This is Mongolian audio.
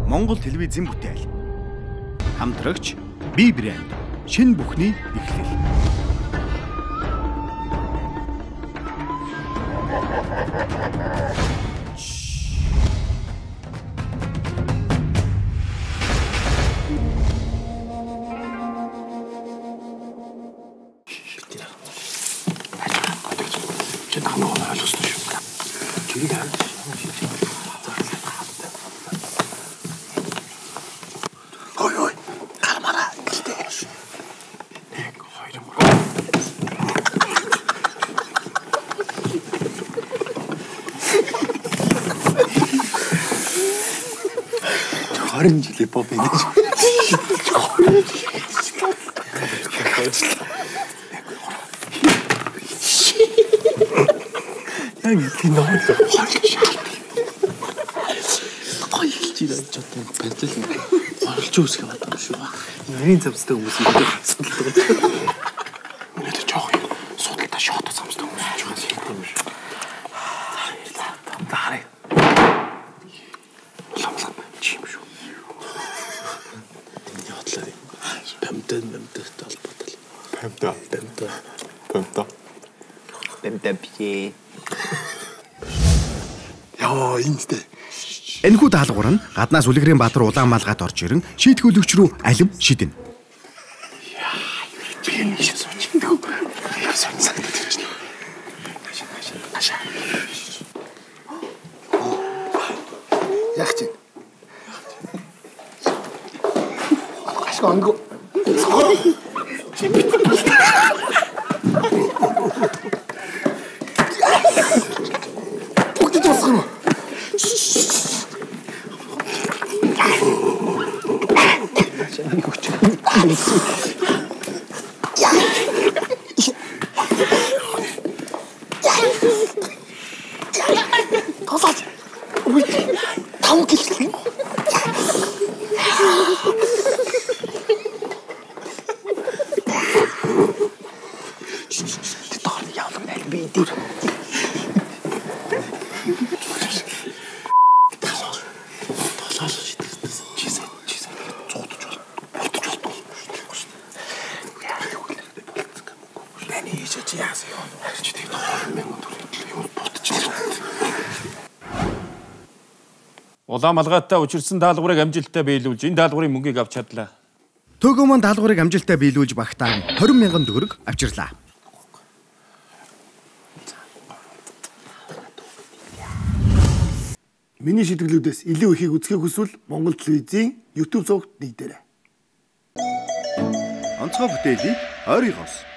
Монгол телевизийн бүтээл. Хамтрагч B брэнд. Шинэ бүхний эхлэл. Харин жилээ боб энэ. Яг их нөө. Гоё хэлж ирээд ч одоо бэлдэл олж үсэх байна шүү. Нарийн замстай хүмүүс их хацдаг. Өнөөдөр жоох юм. Судалтай шот замстай хүмүүс ч байгаа юм шүү. Таарай. Ламлам чим шүү. Тэний хотлоо. Памтад толботол. Памтад бие. Яа, инстэ. Энэхүү даалгавар нь гаднаас Үлгэрийн Баатар Улаанмаалгад орж ирэн шийтгүүлэгч рүү алив шидэнэ. Яг чи. Ашиг ангу. Бүгд дуусгана. Тосаач. Ой. Тав гэлээ. Тоор яавал нэг би дээр. Улаанмаалгаатай учирсан даалгаврыг амжилттай биелүүлж энэ даалгаврын мөнгийг авч чадлаа. Төгөө маань даалгаврыг амжилттай биелүүлж багтаа 20,000 төгрөг авчирлаа. Миний шийдвэрлүүдээс илүү ихийг үзэхийг хүсвэл Монгол телевизийн YouTube зурагт нэгдээрэй. Онцгой бүтээлийг ойрын хос